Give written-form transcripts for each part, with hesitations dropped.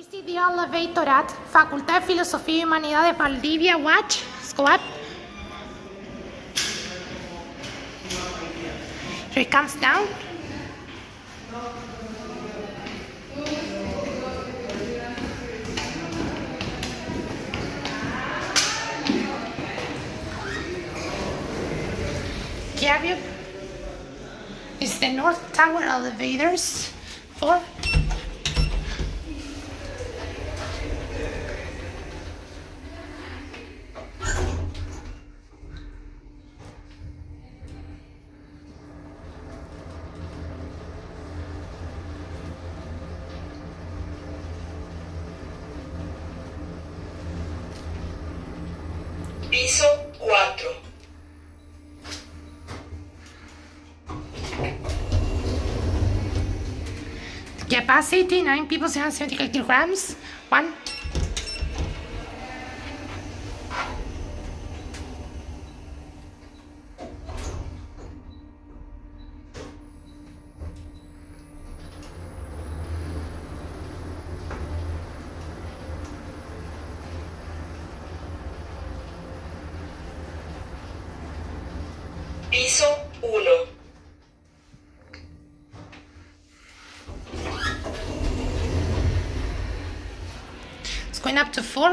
Este de Elevatorat, Facultad de Filosofía y Humanidades Valdivia, Watch, Squad. Here it comes down. Carrier is the North Tower elevators for piso 4. capacity 9 people, 770 kilograms. 1. Piso 1. It's going up to 4.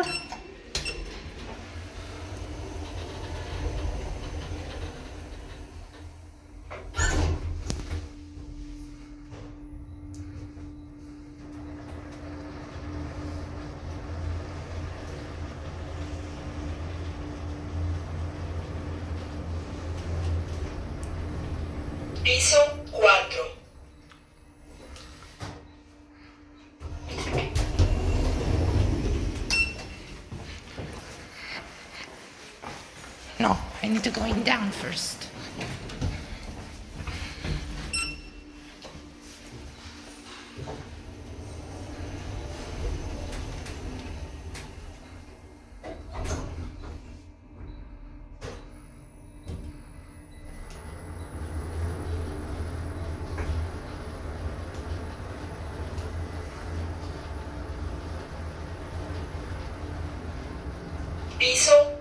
Piso 4. No, I need to go down first. Piso